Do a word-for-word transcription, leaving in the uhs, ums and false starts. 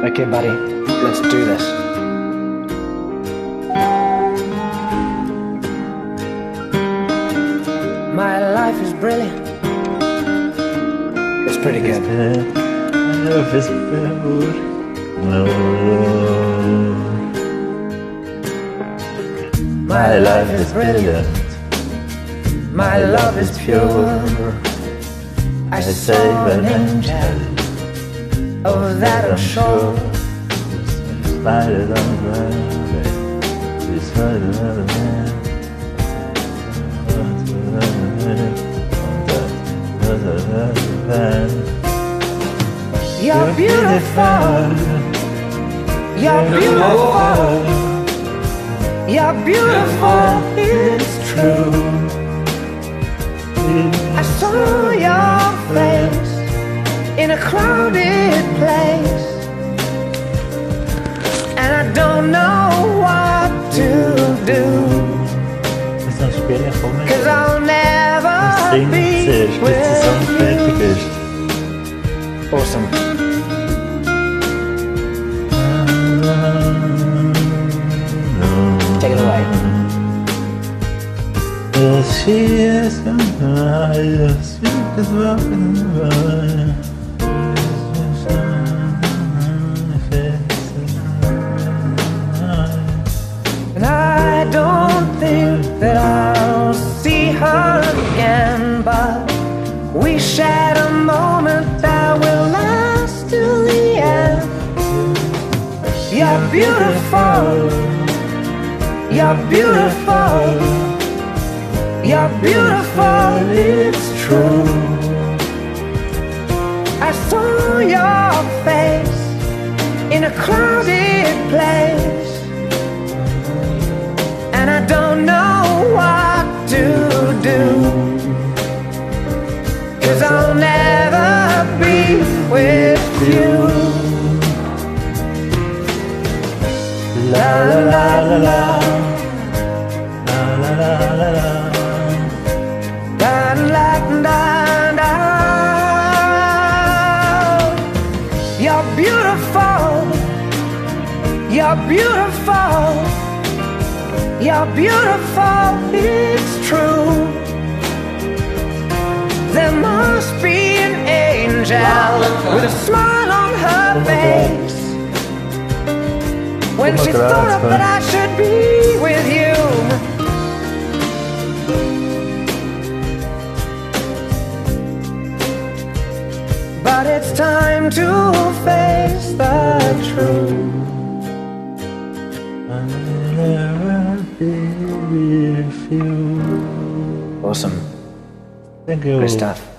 Okay, buddy, let's do this. My life is brilliant. It's pretty good. Life is brilliant. My life is brilliant. My love is pure. I saw an angel. Of that I'm sure. Spider on the ground. It's hard another man. You're beautiful. You're beautiful. You're beautiful. It's true. I saw your face in a crowded place, and I don't know what to do, cause I'll never be with you. Awesome. Take it away. She is a sweet as welcome. And I don't think that I'll see her again, but we shared a moment that will last till the end. You're beautiful. You're beautiful. You're beautiful, it's true. I saw your face in a crowded place, and I don't know what to do, cause I'll never be with you. La la la la la. La la la la la. You're beautiful. You're beautiful. You're beautiful. It's true. There must be an angel with a smile on her face when she thought that I should be with you. But it's time to face the truth. I'll never be with you. Awesome. Thank you. Good stuff.